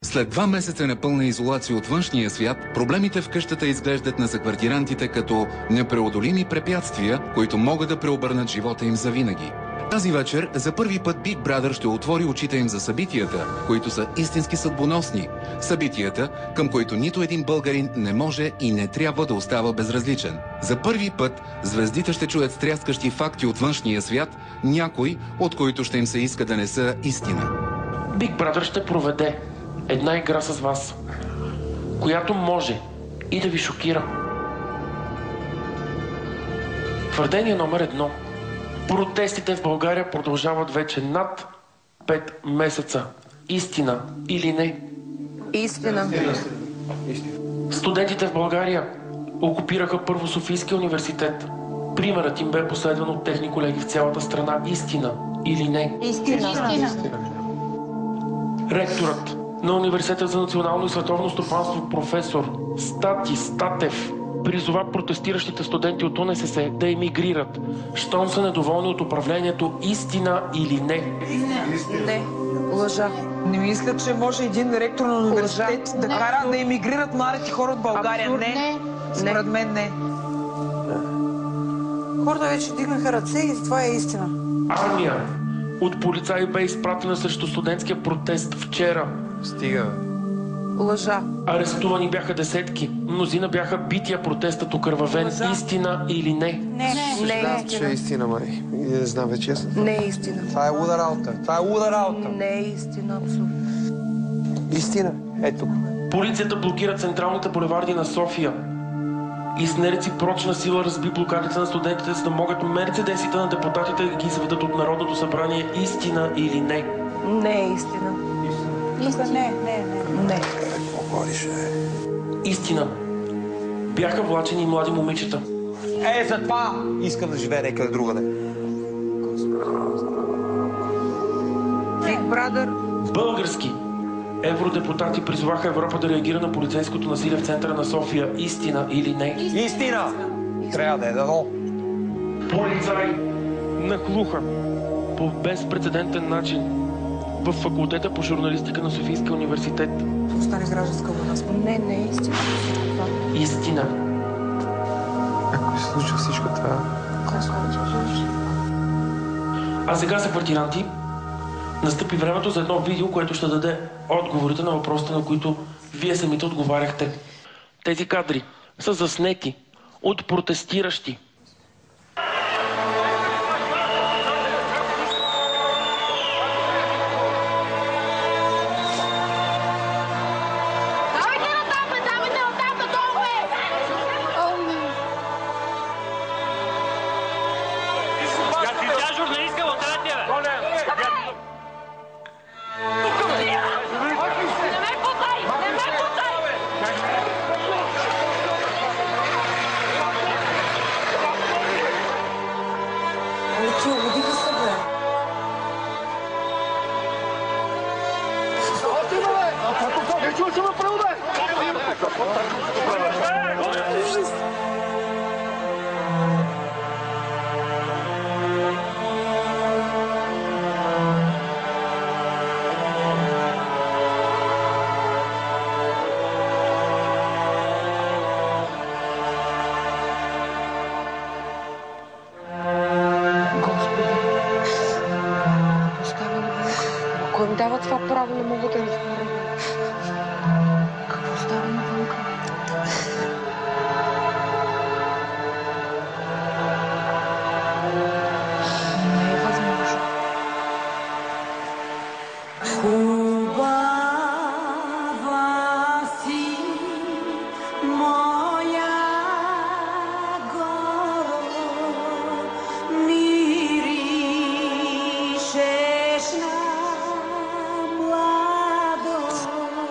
След 2 месеца на пълна изолация от външния свят, проблемите в къщата изглеждат на съквартирантите като непреодолими препятствия, които могат да преобърнат живота им завинаги. Тази вечер за първи път Big Brother ще отвори очите им за събитията, които са истински съдбоносни. Събитията, към които нито един българин не може и не трябва да остава безразличен. За първи път звездите ще чуят стряскащи факти от външния свят, някой от които ще им се иска да не са истина. Big Brother ще проведе една игра с вас, която може и да ви шокира. Твърдение номер 1. Протестите в България продължават вече над 5 месеца. Истина или не? Истина. Студентите в България окупираха първо Софийския университет. Примерът им бе последван от техни колеги в цялата страна. Истина или не? Истина. Ректорът на Университета за национално и световно стопанство професор Стати Статев призова протестиращите студенти от УНСС да емигрират, щом са недоволни от управлението. Истина или не? Не. Лъжа. Не мисля, че може един ректор на университет да кара да емигрират младите хора от България. Не. Според мен не. Хората вече дигнаха ръце и това е истина. Армия от полицаи бе изпратена срещу студентския протест вчера. Стига. Лъжа. Арестувани бяха десетки. Мнозина бяха бити, а протестът окървавен. Истина или не? Не. Знам, че е истина, май. Не знам вече ясно. Не е истина. Това е луда работа. Това е луда работа. Не е истина, абсолютно. Истина. Ето. Полицията блокира централните булеварди на София и с нереципрочна сила разби блокадите на студентите, за да могат мерцедесите на депутатите да ги изведат от Народното събрание. Истина или не? Не е истина. Не. Какво говориш, Истина. Бяха влачени млади момичета. Затова искам да живея някъде другаде. Big Brother. Български евродепутати призоваха Европа да реагира на полицейското насилие в центъра на София. Истина или не? Истина! Трябва да е дано. Полицаи нахлуха по безпрецедентен начин в факултета по журналистика на Софийския университет. Остане гражданска война. Не е истина. Истина. Ако се случва всичко това... А сега са квартиранти. Настъпи времето за едно видео, което ще даде отговорите на въпросите, на които вие самите отговаряхте. Тези кадри са заснети от протестиращи. Кой им дава това право, не мога да разбера. Какво става навънка? Не е възможно. Хубава си, моя горо, миришеш на младост.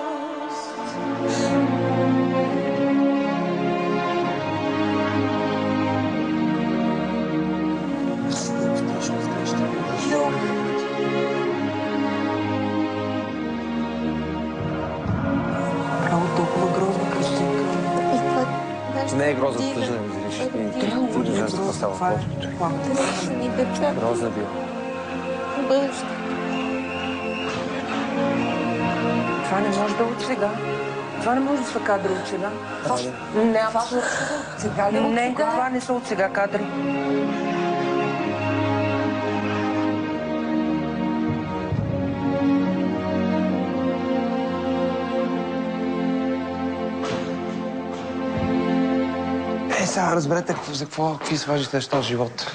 Право толкова грозна картинка. Не е грозна, тъжна, не видиш. Ти не знаеш какво става. Грозна била. Бъдеще. Това не може да е от сега. Това не може да са кадри от сега. Не, абсолютно. Сега ли не, това не са от сега кадри. Сега разберете какви сважите неща в живота.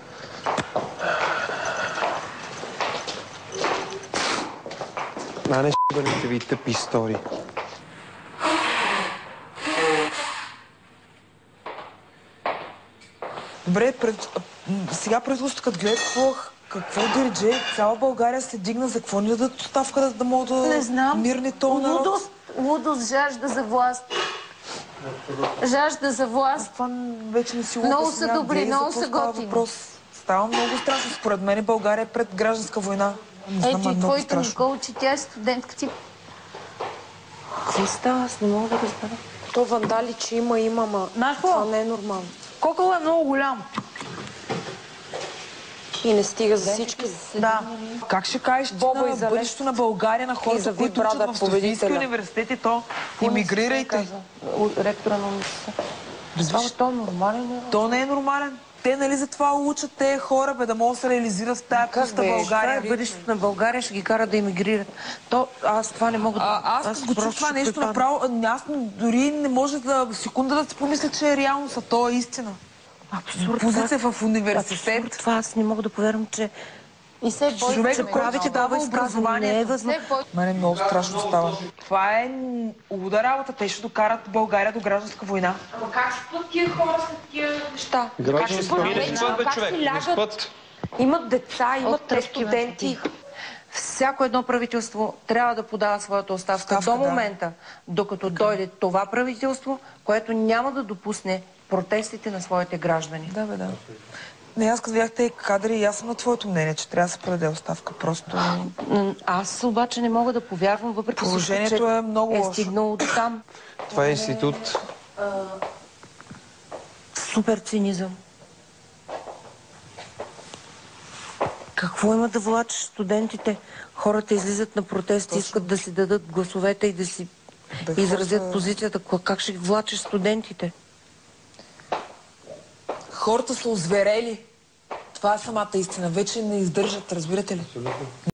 Не бъдете ви тъпи истории. Добре, сега правителството, като гледат какво диридже, цяла България се дигна, за какво ни дадат оставка, да могат да... Не знам. Мирни този народ. Лудост, жажда за власт. Жажда за власт. Това вече не си го Много са добри, много са готини. Става много страшно. Според мен България е пред гражданска война. Ето и твоята Никола, че тя е студентка ти. Какво става? Аз не мога да разбера. То вандали, че има, ма това не е нормално. Кокъл е много голям. И не стига за всички. Да. Как ще кажеш ти на бъдещето на България, на хората, които учат в Софийския университет и то имигрирайте? Ректора на университета. Защо нормален е? То не е нормален. Те нали за това учат тези хора, бе, да могат да се реализират в тая пуста България. Това е бъдещето на България, ще ги кара да емигрират. Аз това не мога да... Аз го чух това нещо направо, аз дори не може да секунда да си помисля, че е реалност, а то е истина. Абсурд. Позиция в университет. Абсурд. Това аз не мога да повярвам, че... И се бой. Човека, който ти дава образование. Мене много страшно става. Това е луда работа. Те ще докарат България до гражданска война. Ама как спът тия хора след тия неща? Как ще спът? Имат деца, имат студенти. Всяко едно правителство трябва да подава своята оставка до момента, докато дойде това правителство, което няма да допусне протестите на своите граждани. Да, бе, да. Не, аз като видях тези кадри и аз съм на твоето мнение, че трябва да се предаде оставка. Просто... Аз обаче не мога да повярвам, въпреки положението че е много лошо. Стигнало до там. Това е институт. Супер цинизъм. Какво има да влачиш студентите? Хората излизат на протести, искат да си дадат гласовете и да си изразят позицията. Как ще ги влачиш студентите? Хората са озверели. Това е самата истина. Вече не издържат, разбирате ли?